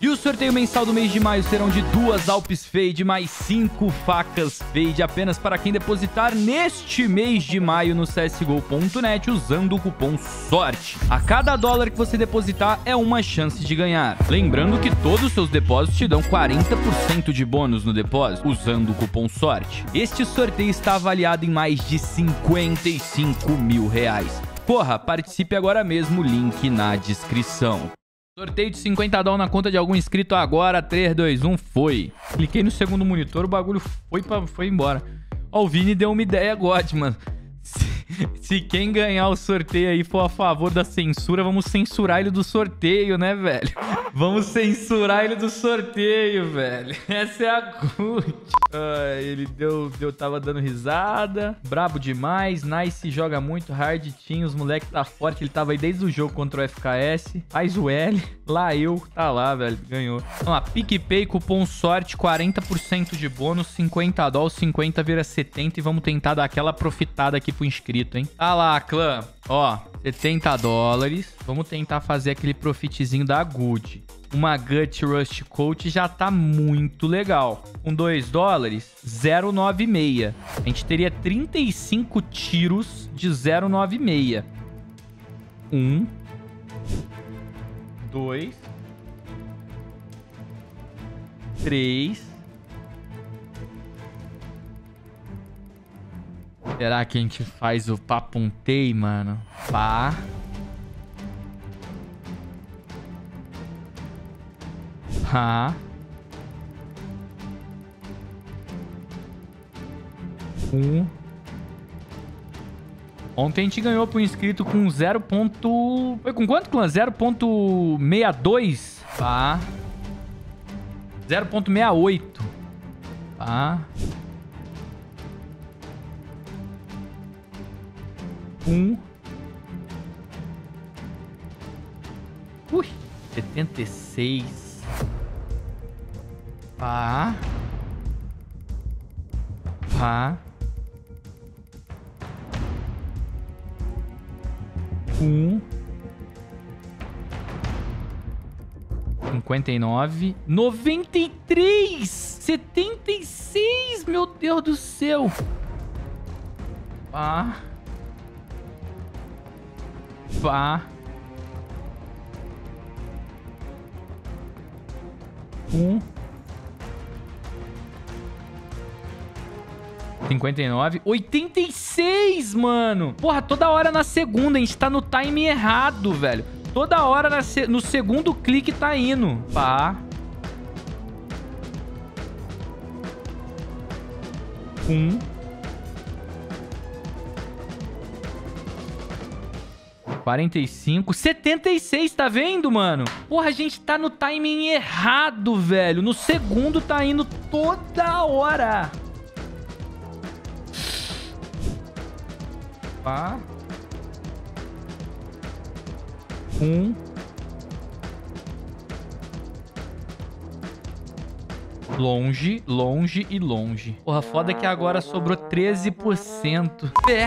E o sorteio mensal do mês de maio serão de 2 Alpes Fade mais 5 facas Fade apenas para quem depositar neste mês de maio no CSGO.net usando o cupom SORTE. A cada dólar que você depositar é uma chance de ganhar. Lembrando que todos os seus depósitos te dão 40% de bônus no depósito usando o cupom SORTE. Este sorteio está avaliado em mais de 55 mil reais. Porra, participe agora mesmo, link na descrição. Sorteio de 50 dólares na conta de algum inscrito agora. 3, 2, 1, foi. Cliquei no segundo monitor, o bagulho foi embora. Ó, o Vini deu uma ideia, God, mano. Se quem ganhar o sorteio aí for a favor da censura, vamos censurar ele do sorteio, né, velho? Vamos censurar ele do sorteio, velho. Essa é a good. Ele tava dando risada. Brabo demais. Nice, joga muito. Hard team, os moleque tá forte. Ele tava aí desde o jogo contra o FKS. Faz o L. Lá eu. Tá lá, velho. Ganhou. Vamos lá. PicPay, cupom SORTE, 40% de bônus. 50 dólares, 50 vira 70. E vamos tentar dar aquela profitada aqui pro inscrito, hein? Tá lá, clã. Ó, 70 dólares. Vamos tentar fazer aquele profitzinho da good. Uma Gut Rust Coat já tá muito legal. Com 2 dólares, 0,96. A gente teria 35 tiros de 0,96. 1, 2, 3. Será que a gente faz o papuntei, mano? Pá. Pá. Ontem a gente ganhou pro inscrito com 0. Foi com quanto, clã? 0,62. Pá. 0,68. Pá. 1. Ui, 76. Pá. Pá. 59. 93. 76. Meu Deus do céu. Pá. Pá. 59. 86, mano. Porra, toda hora na segunda. A gente tá no time errado, velho. Toda hora no segundo clique tá indo. Pá. 45. 76, tá vendo, mano? Porra, a gente tá no timing errado, velho. No segundo tá indo toda hora. Pá. 1. Longe, longe e longe. Porra, foda que agora sobrou 13%. É.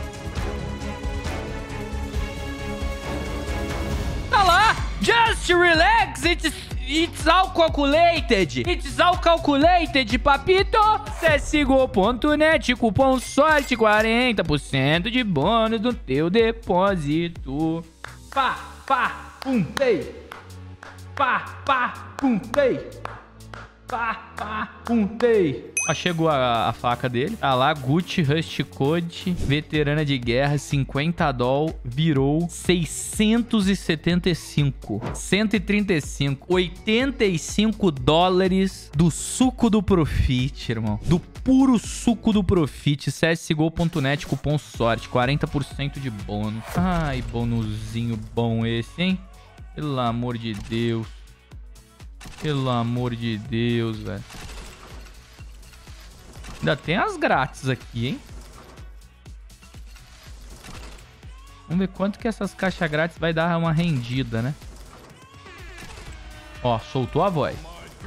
Tá lá. Just relax. It's all calculated. It's all calculated, papito. CSGO.net, cupom SORTE, 40% de bônus no teu depósito. Pá, pá, pum, tei. Pá, pá, pum, tei. Pá, pá, pum, tei. Ó, chegou a faca dele. Tá lá, Gucci, Rust Code, veterana de guerra, 50 doll, virou 675. 135. 85 dólares do suco do Profit, irmão. Do puro suco do Profit. CSGO.net, cupom SORTE, 40% de bônus. Ai, bonuzinho bom esse, hein? Pelo amor de Deus. Pelo amor de Deus, velho. Ainda tem as grátis aqui, hein? Vamos ver quanto que essas caixas grátis vai dar uma rendida, né? Ó, soltou a voz.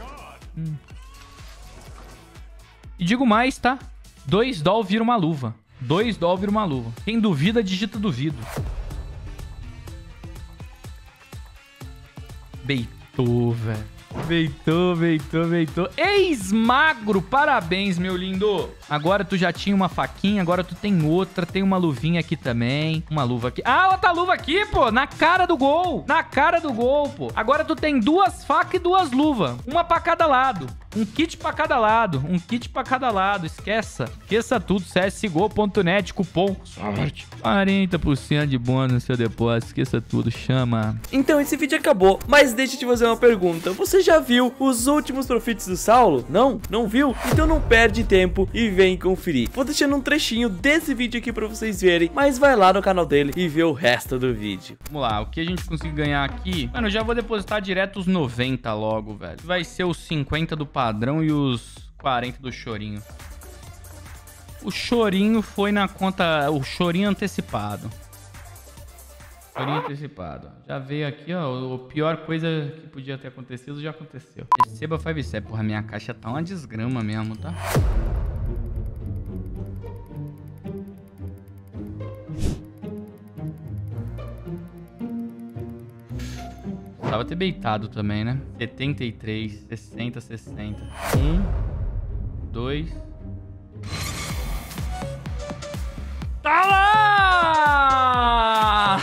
E digo mais, tá? 2 doll vira uma luva. 2 doll vira uma luva. Quem duvida, digita duvido. Beitou, velho. Veitou. Ex-magro, parabéns, meu lindo. Agora tu já tinha uma faquinha, agora tu tem outra. Tem uma luvinha aqui também. Uma luva aqui. Ah, outra luva aqui, pô. Na cara do gol. Na cara do gol, pô. Agora tu tem 2 facas e 2 luvas. Uma pra cada lado. Um kit pra cada lado. Um kit pra cada lado. Esqueça tudo. CSGO.net, cupom SORTE. 40% de bônus no seu depósito. Esqueça tudo. Chama. Então esse vídeo acabou, mas deixa eu te fazer uma pergunta. Você já viu os últimos profits do Saulo? Não? Não viu? Então não perde tempo e vem conferir. Vou deixando um trechinho desse vídeo aqui pra vocês verem, mas vai lá no canal dele e vê o resto do vídeo. Vamos lá, o que a gente conseguiu ganhar aqui? Mano, eu já vou depositar direto os 90 logo, velho. Vai ser os 50 do padrão e os 40 do chorinho. O chorinho foi na conta... O chorinho antecipado. Chorinho antecipado. Já veio aqui, ó. A pior coisa que podia ter acontecido já aconteceu. Receba 5C. Porra, minha caixa tá uma desgrama mesmo, tá? Precisava ter beitado também, né? 73, 60, 60. 1, 2... Tá lá!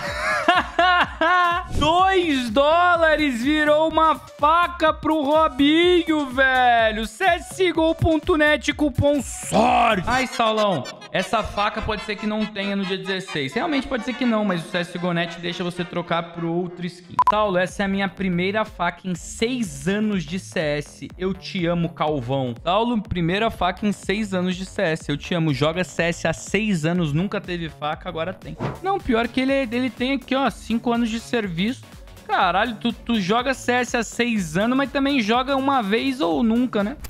$2 virou uma faca pro Robinho, velho. CSGO.net, cupom SORTE. Ai, Saulão, essa faca pode ser que não tenha no dia 16. Realmente pode ser que não, mas o CSGO.net deixa você trocar pro outro skin. Saulo, essa é a minha primeira faca em 6 anos de CS. Eu te amo, Calvão. Saulo, primeira faca em 6 anos de CS. Eu te amo. Joga CS há 6 anos, nunca teve faca, agora tem. Não, pior que ele tem aqui, ó, 5 anos de serviço. Caralho, tu joga CS há 6 anos, mas também joga uma vez ou nunca, né?